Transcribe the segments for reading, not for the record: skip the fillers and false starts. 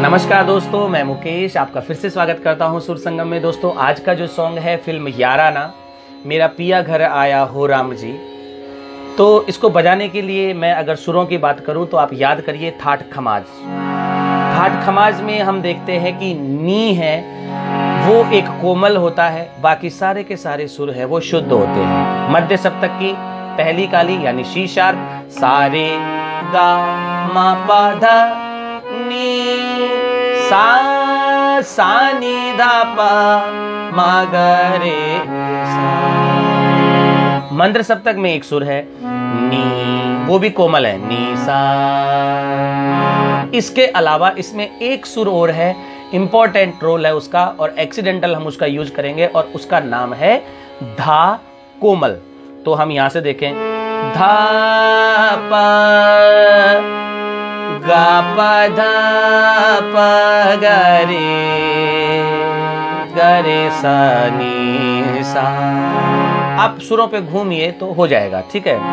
नमस्कार दोस्तों, मैं मुकेश आपका फिर से स्वागत करता हूं सुर संगम में। दोस्तों, आज का जो सॉन्ग है फिल्म याराना, मेरा पिया घर आया हो राम जी। तो इसको बजाने के लिए मैं अगर सुरों की बात करूं तो आप याद करिए ठाठ खमाज। ठाठ खमाज में हम देखते हैं कि नी है वो एक कोमल होता है, बाकी सारे के सारे सुर है वो शुद्ध होते हैं। मध्य सप्तक की पहली काली यानी शी शार्प, सारे गा मा पा धा नी सा नी धा पा मा गा रे सा। मंद्र सप्तक में एक सुर है नी, वो भी कोमल है, नी सा। इसके अलावा इसमें एक सुर और है, इंपॉर्टेंट रोल है उसका और एक्सीडेंटल हम उसका यूज करेंगे और उसका नाम है धा कोमल। तो हम यहां से देखें, धा पा गा पा धा पा गा रे सा नी सा। आप सुरों पे घूमिए तो हो जाएगा, ठीक है।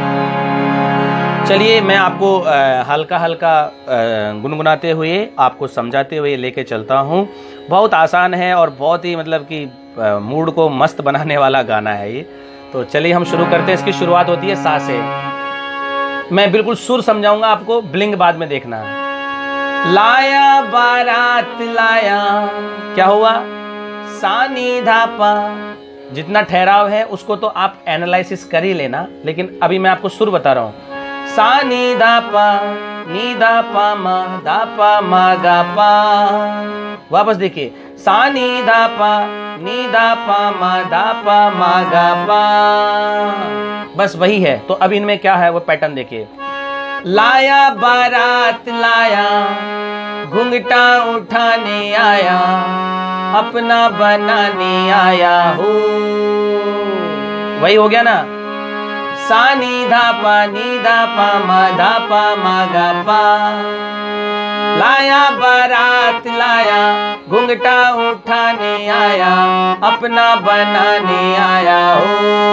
चलिए मैं आपको हल्का हल्का गुनगुनाते हुए आपको समझाते हुए लेके चलता हूँ। बहुत आसान है और बहुत ही मतलब कि मूड को मस्त बनाने वाला गाना है ये। तो चलिए हम शुरू करते हैं। इसकी शुरुआत होती है सा से। मैं बिल्कुल सुर समझाऊंगा आपको, ब्लिंग बाद में देखना है। लाया बारात लाया, क्या हुआ? सा नी धा पा। जितना ठहराव है उसको तो आप एनालिसिस कर ही लेना, लेकिन अभी मैं आपको सुर बता रहा हूं। सा नी धा पा मा गा पा। वापस देखिए, सा नी धा पा मा गा पा। बस वही है। तो अब इनमें क्या है वो पैटर्न देखिए। लाया बारात लाया, घुंघटा उठाने आया, अपना बनाने आया हो। वही हो गया ना। सा नी धा पा मा गा पा। लाया बारात लाया, घुंघटा उठाने आया, अपना बनाने आया हो।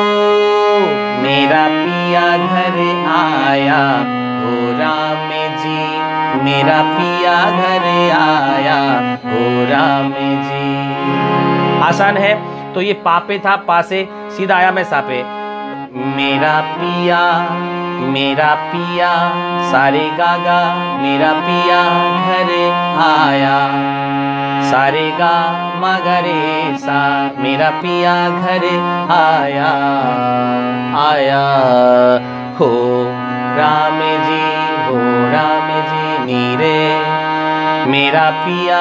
मेरा पिया घर आया हो राम जी, मेरा पिया घर आया हो राम जी। आसान है। तो ये पापे था, पा से सीधा आया मैं सापे। मेरा पिया सारे गागा, मेरा पिया घर आया, सारे गा मगरे सा, मेरा पिया घर आया हो राम जी, हो राम जी नीरे। मेरा पिया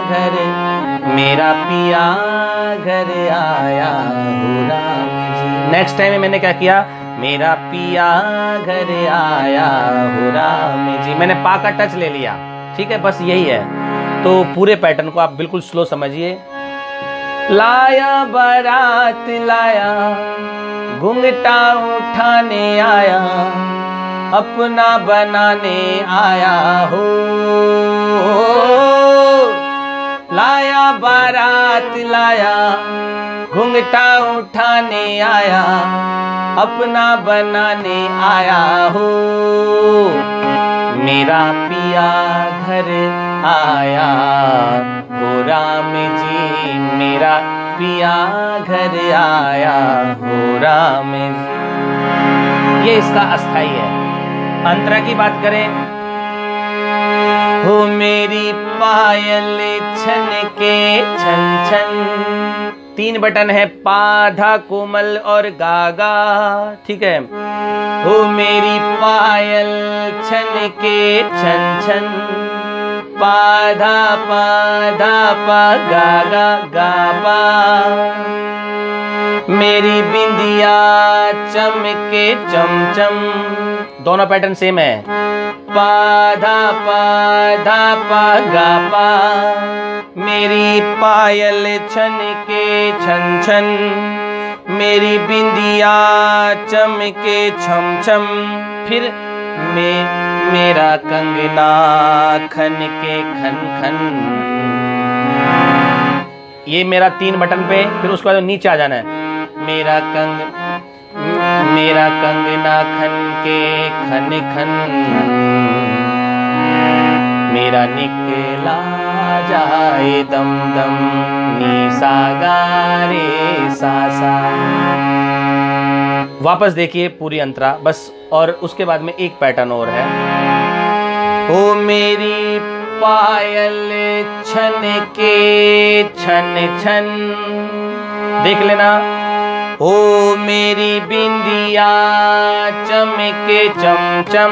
घर आया हो राम जी। नेक्स्ट टाइम में मैंने क्या किया, मेरा पिया घर आया हो राम जी। मैंने पा का टच ले लिया, ठीक है। बस यही है। तो पूरे पैटर्न को आप बिल्कुल स्लो समझिए। लाया बारात लाया, घुंघटा उठाने आया, अपना बनाने आया हो। लाया बारात लाया, घुंघटा उठाने आया, अपना बनाने आया हो। मेरा पिया घर आया हो राम जी, मेरा पिया घर आया हो राम जी। ये इसका अस्थाई है। अंतरा की बात करें, हो मेरी पायल छन के छन छन। 3 बटन है, पा धा कोमल और गागा, ठीक है। हो मेरी पायल छन के छन छन, पा धा पा गागा गा पा। मेरी बिंदिया चमके चमचम। दोनों पैटर्न सेम है, पा धा पा गा पा। मेरी पायल छन के छन छन, मेरी बिंदिया चमके छम छम। फिर मेरा कंगना खन के खन खन। ये मेरा 3 बटन पे, फिर उसके बाद नीचे आ जाना है। मेरा कंगना खन के खन खन। मेरा निकला जाए दम दम, नी सा गा रे सा सा। वापस देखिए पूरी अंतरा बस, और उसके बाद में एक पैटर्न और है। ओ मेरी पायल छन के छन छन, देख लेना। ओ मेरी बिंदिया चमके चम चम,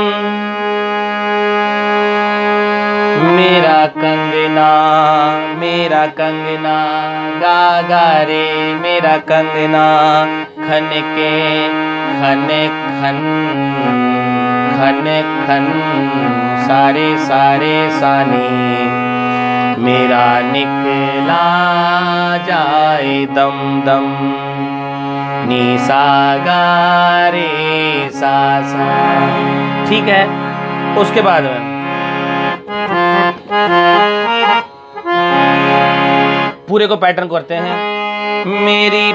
मेरा कंगना गा गा रे मेरा कंगना, खन के खन खन खन खन सारे सारे सानी, मेरा निकला जाए दम दम, नी सा गा रे सा सा। ठीक है, उसके बाद में पूरे को पैटर्न करते हैं। मेरी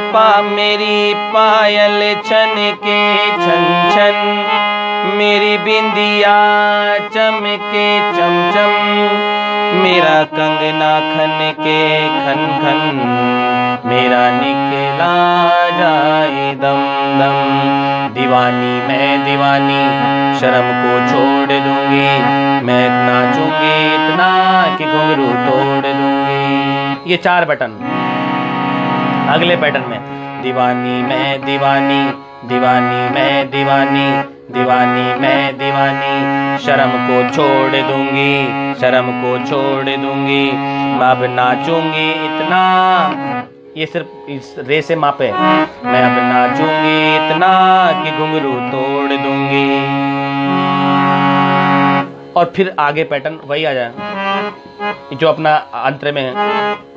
पायल छन के छन छन, मेरी बिंदिया चमके चम चम, मेरा कंगना खन के खन खन, मेरा निकला जाए दम दम। दीवानी मैं दीवानी, शर्म को छोड़ दूंगी, मैं नाचूंगी इतना कि घुंघरू तोड़ दूंगी। ये 4 बटन। अगले पैटर्न में दीवानी मैं दीवानी, दीवानी मैं दीवानी, दीवानी मैं दीवानी, शर्म को छोड़ दूंगी, शर्म को छोड़ दूंगी, मैं अब नाचूंगी इतना, ये सिर्फ इस रे से मापे, मैं अब नाचूंगी इतना कि घुंघरू तोड़ दूंगी। और फिर आगे पैटर्न वही आ जाए जो अपना अंतर में है।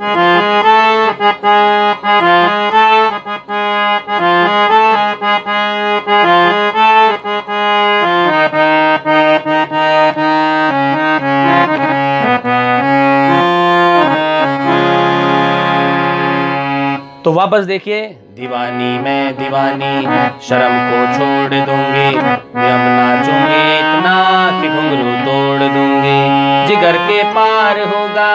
तो वापस देखिए, दीवानी मैं दीवानी, शर्म को छोड़ दूंगी, मैं अब नाचूंगी इतना कि घुंघरू तोड़ दूंगी। जिगर के पार होगा,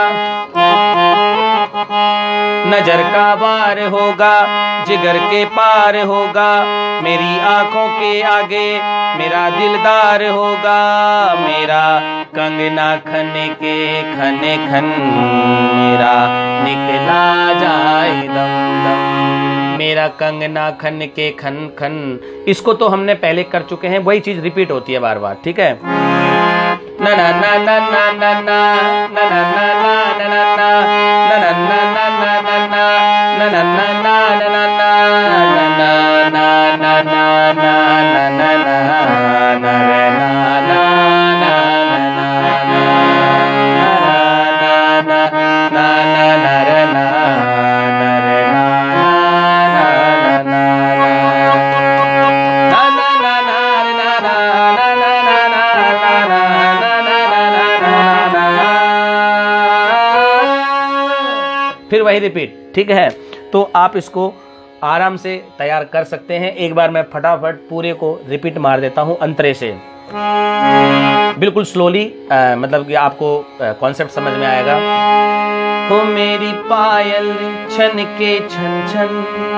नजर का वार होगा, जिगर के पार होगा, मेरी आंखों के आगे मेरा दिलदार होगा, मेरा कंगना खन के खन खन, मेरा निकला जाए दम दम, मेरा कंगना खन के खन खन। इसको तो हमने पहले कर चुके हैं, वही चीज रिपीट होती है बार बार। ठीक है, ना ना ना ना ना ना ना ना ना ना ना ना फिर वही रिपीट। ठीक है, तो आप इसको आराम से तैयार कर सकते हैं। एक बार मैं फटाफट पूरे को रिपीट मार देता हूं अंतरे से, बिल्कुल स्लोली, मतलब कि आपको कॉन्सेप्ट समझ में आएगा। हो मेरी पायल छन के छन छन,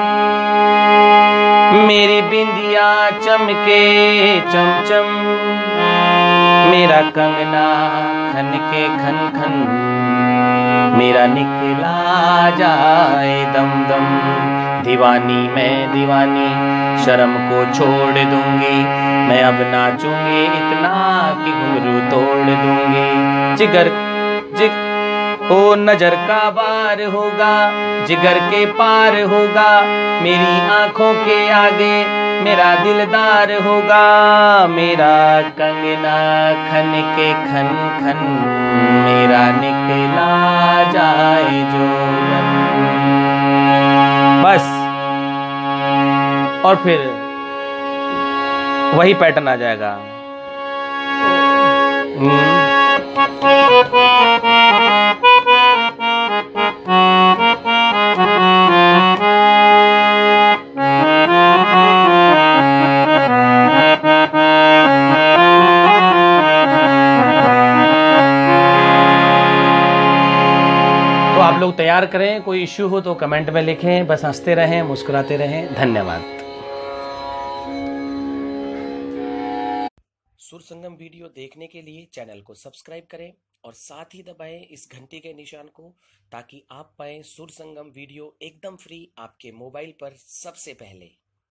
मेरी बिंदिया चमके चम चम, मेरा कंगना खन के खन खन, मेरा निकला जाए दम दम। दीवानी मैं दीवानी, शर्म को छोड़ दूंगी, मैं अब नाचूंगी इतना कि घुंघरू तोड़ दूंगी। जिगर ओ नजर का वार होगा, जिगर के पार होगा, मेरी आंखों के आगे मेरा दिलदार होगा, मेरा कंगना खन के खन खन, मेरा निकला जाए जो बस। और फिर वही पैटर्न आ जाएगा। आप लोग तैयार करें। कोई इश्यू हो तो कमेंट में लिखें। बस हंसते रहें, मुस्कुराते रहें। धन्यवाद। सुर संगम वीडियो देखने के लिए चैनल को सब्सक्राइब करें और साथ ही दबाएं इस घंटी के निशान को, ताकि आप पाएं सुर संगम वीडियो एकदम फ्री आपके मोबाइल पर सबसे पहले।